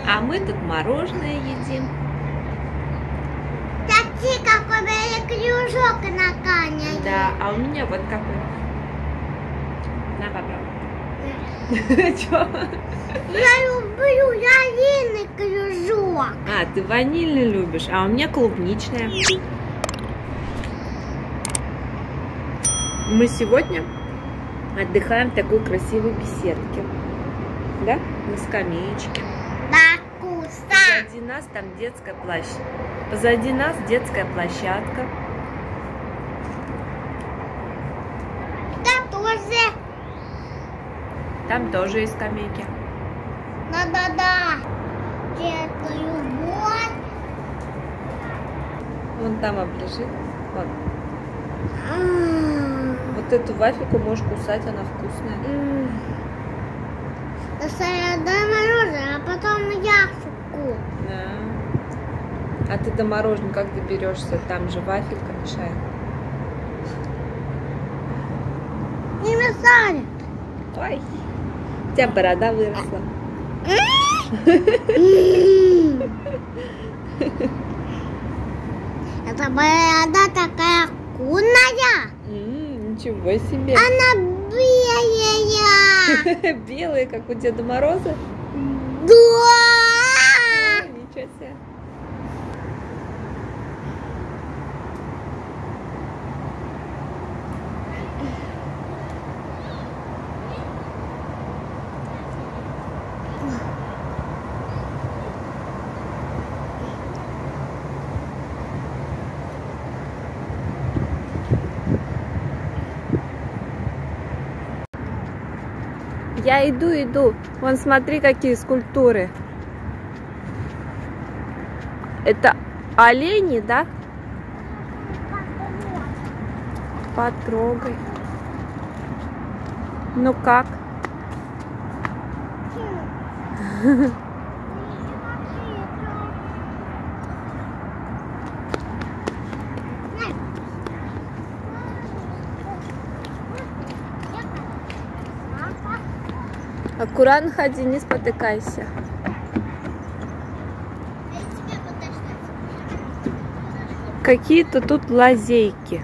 А мы тут мороженое едим. Смотри, какой белый кружок на коне. Да, а у меня вот какой. На, попробуй. Чё? Я люблю ванильный кружок. А, ты ванильный любишь, а у меня клубничная. Мы сегодня отдыхаем в такой красивой беседке. Да? На скамеечке. Да, вкусно. Позади нас там детская площадка. Позади нас детская площадка. Да, тоже. Там тоже есть скамейки. Да-да-да. Детка любовь. Вон там облежит. Вот. Вот эту вафельку можешь кусать, она вкусная. До мороженое, а потом яшку. Да. А ты до мороженого как доберешься? Там же вафелька мешает. Не мешали. Ой, у тебя борода выросла. Это борода такая вкусная. Ничего себе. Она белая. Белые, как у Деда Мороза? Да. Ой, ничего себе. Я иду. Вон, смотри, какие скульптуры. Это олени, да? Потрогай. Ну как? Аккуратно ходи, не спотыкайся. Какие-то тут лазейки.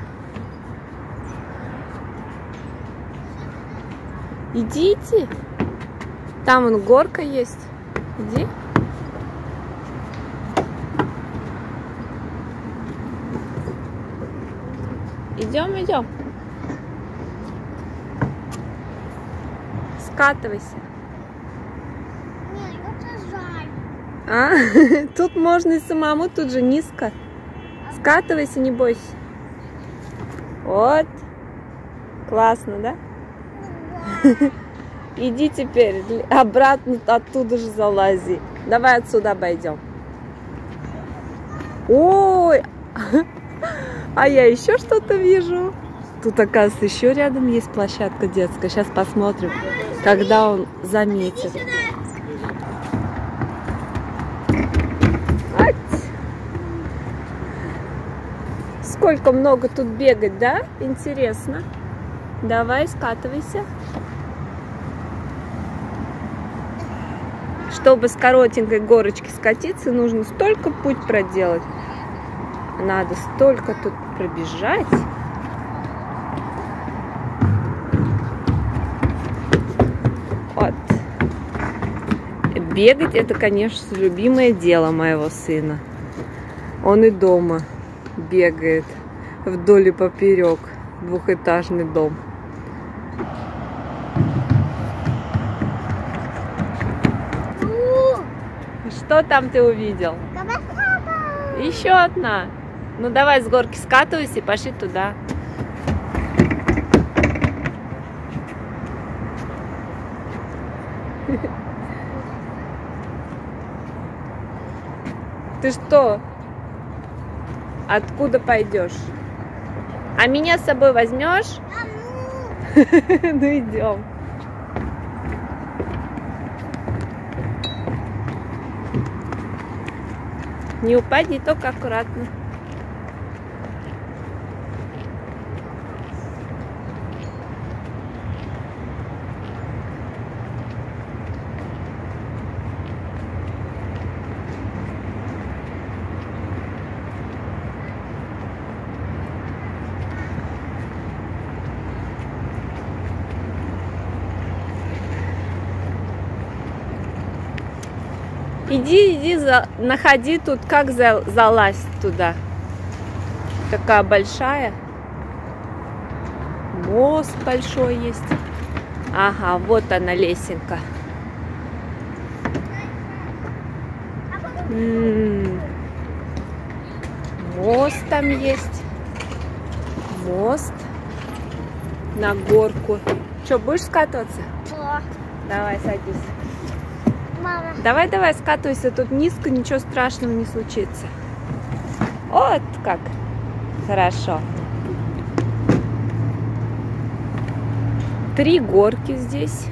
Идите. Там вон горка есть. Иди. Идем. Скатывайся. Нет, это жаль. А, тут можно и самому, тут же низко. Скатывайся, не бойся. Вот. Классно, да? Иди теперь обратно оттуда же залази. Давай отсюда обойдем. Ой, а я еще что-то вижу. Тут, оказывается, еще рядом есть площадка детская. Сейчас посмотрим, когда он заметит. Сколько много тут бегать, да? Интересно. Давай, скатывайся. Чтобы с коротенькой горочки скатиться, нужно столько путь проделать. Надо столько тут пробежать. Вот. Бегать — это, конечно, любимое дело моего сына. Он и дома бегает вдоль и поперек. Двухэтажный дом. Что там ты увидел? Еще одна. Ну давай с горки скатывайся и пошли туда. Ты что? Откуда пойдешь? А меня с собой возьмешь? Ну идем. Не упади, только аккуратно. Иди, находи тут, как залазить туда. Такая большая. Мост большой есть. Ага, вот она лесенка. Мост там есть. Мост на горку. Что, будешь скатываться? Да. Давай, садись. Мама. Давай, скатывайся. Тут низко, ничего страшного не случится. Вот как. Хорошо. 3 горки здесь.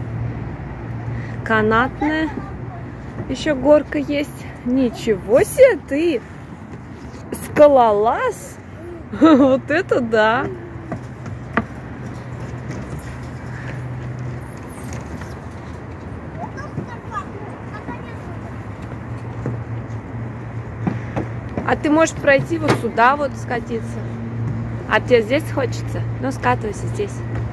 Канатная. Еще горка есть. Ничего себе, ты скалолаз. Вот это да. А ты можешь пройти вот сюда, вот скатиться. А тебе здесь хочется? Ну, скатывайся здесь.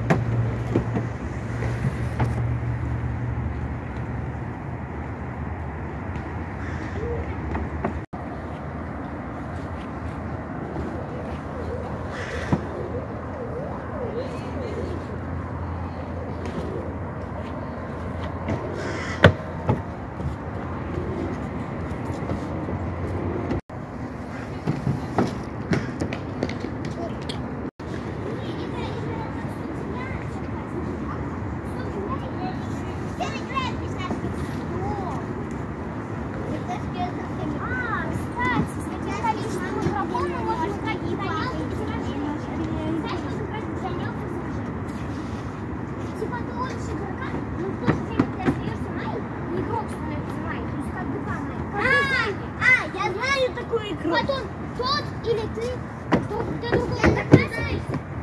Потом тот или ты, кто другой, так не знаешь.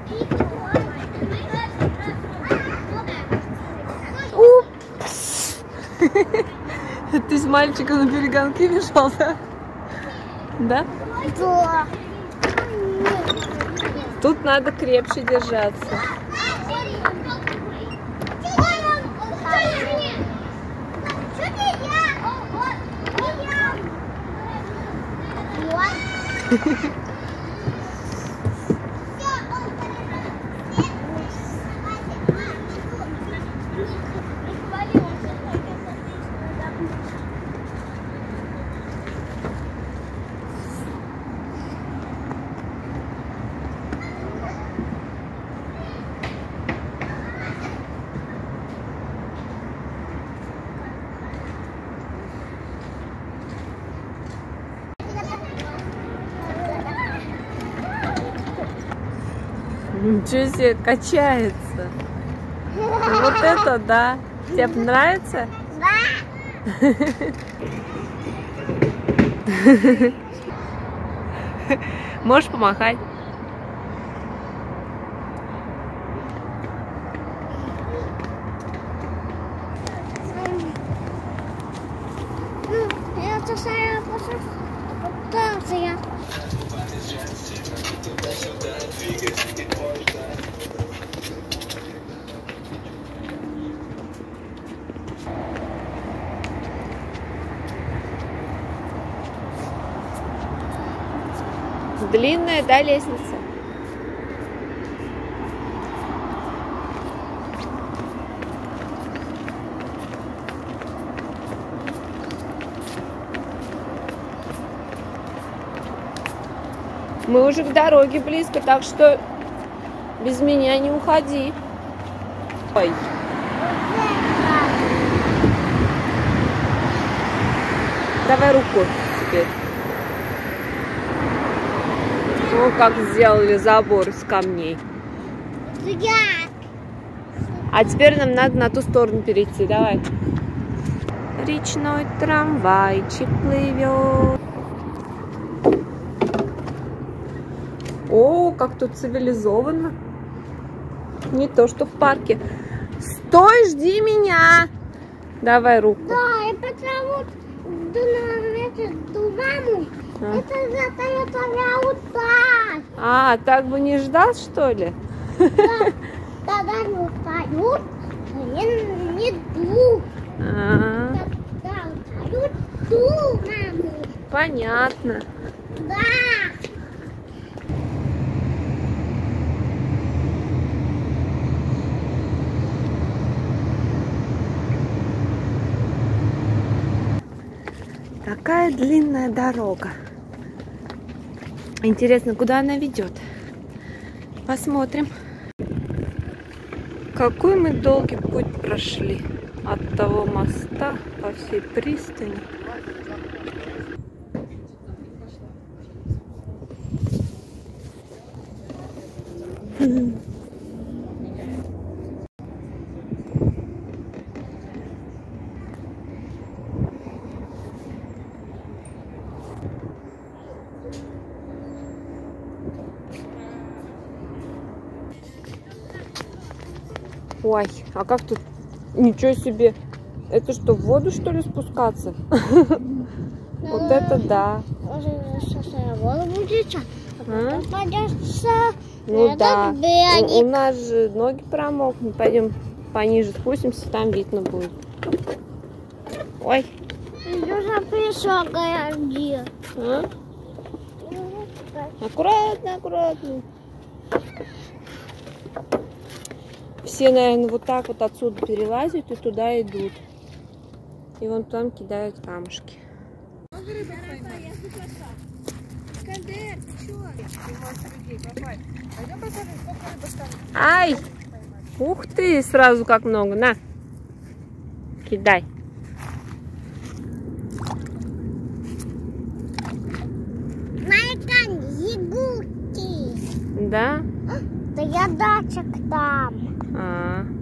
Упс! Ты с мальчиком на перегонки бежал, да? Да? Да. Тут надо крепче держаться. Ничего себе, качается. Вот это да. Тебе нравится? Да. Можешь помахать? Это самое путался. Длинная, да, лестница? Мы уже к дороге близко, так что без меня не уходи. Ой. Давай руку теперь. О, как сделали забор из камней. А теперь нам надо на ту сторону перейти. Давай. Речной трамвайчик плывет. О, как тут цивилизованно. Не то, что в парке. Стой, жди меня. Давай руку. Да, и потому ту маму. Это зовут так. А, так бы не ждал, что ли? Да, тогда не устают, не ждут. А-а-а. Когда устают, Понятно. Да. Такая длинная дорога. Интересно, куда она ведет? Посмотрим. Какой мы долгий путь прошли от того моста по всей пристани. Ой, а как тут? Ничего себе! Это что, в воду, что ли, спускаться? Вот это да! Ну да, у нас же ноги промокнут. Пойдем пониже спустимся, там видно будет. Ой! Аккуратно, аккуратно. Все, наверное, вот так вот отсюда перелазят и туда идут. И вон там кидают камушки. Ай! Ух ты, сразу как много. На, кидай. Да? Да я датчик там. А.